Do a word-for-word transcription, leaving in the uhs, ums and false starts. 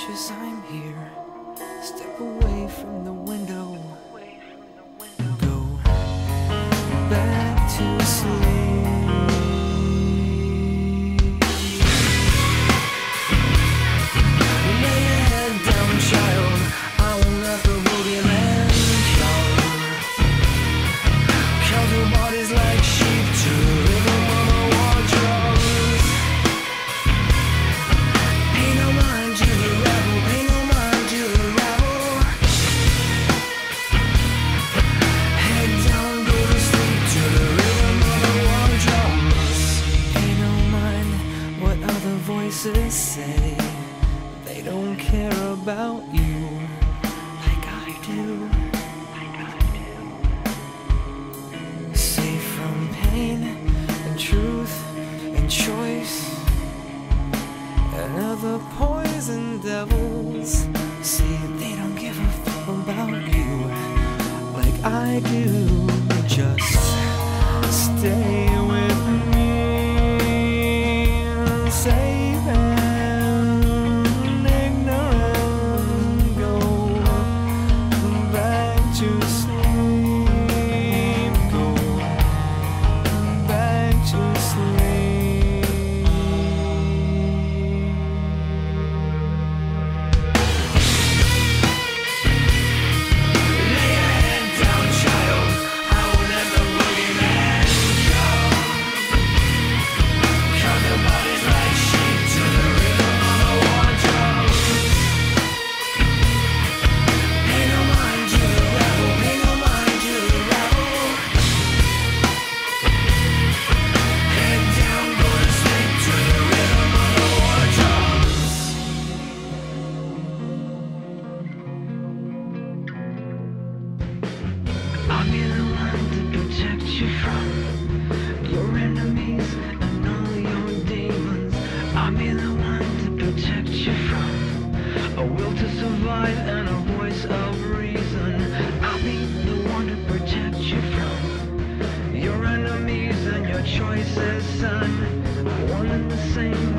as I'm here. Step away from the window. Go back to sleep. Lay your head down, child. I won't let the boogeyman come. Count your bodies like sheep to the rhythm of the war drums. Pay no mind to the rebel, pay no mind to the rebel. Head down, go to sleep to the rhythm of the war drums. Pay no mind what other voices say. They don't care about you like I do. Safe from pain and truth and choice and other poison devils. See, they don't give a fuck about you like I do. Just stay with me, safe and ignorant. Go back to sleep. Go back to sleep. Lay your head down, child. I won't let the boogeyman come. Count the bodies like sheep to the rhythm of the war drums. Pay no mind to the rebel, pay no mind to the rebel. Head down, go to sleep to the rhythm of the war drums. I'll be the one to protect you from your enemies and all your demons. I'll be the one to protect you from a will to survive and a voice of reason. I'll be the one to protect you from your enemies and your choices, son. One and the same.